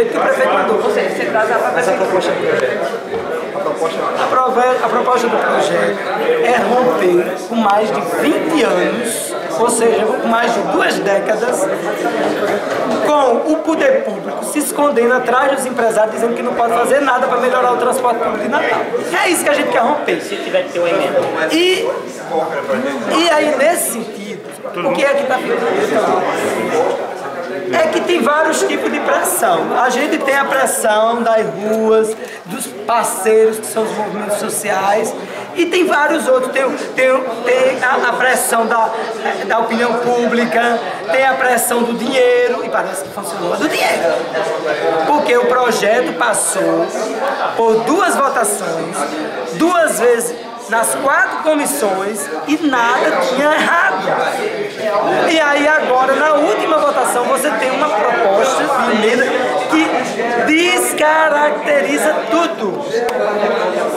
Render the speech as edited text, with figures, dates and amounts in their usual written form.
que o prefeito mandou. Você traz a proposta do projeto. A proposta do projeto é romper com mais de 20 anos, ou seja, com mais de 2 décadas, com o poder público se escondendo atrás dos empresários, dizendo que não pode fazer nada para melhorar o transporte público de Natal. É isso que a gente quer romper. Se tiver que ter uma emenda. E aí, nesse sentido, o que é que está ficando? É que tem vários tipos de pressão. A gente tem a pressão das ruas, dos parceiros, que são os movimentos sociais, e tem vários outros. Tem a pressão da opinião pública, tem a pressão do dinheiro, e parece que funcionou do dinheiro. Porque o projeto passou por 2 votações, 2 vezes nas 4 comissões, e nada tinha errado. E aí agora, na última votação, você tem uma proposta de emenda que descaracteriza tudo.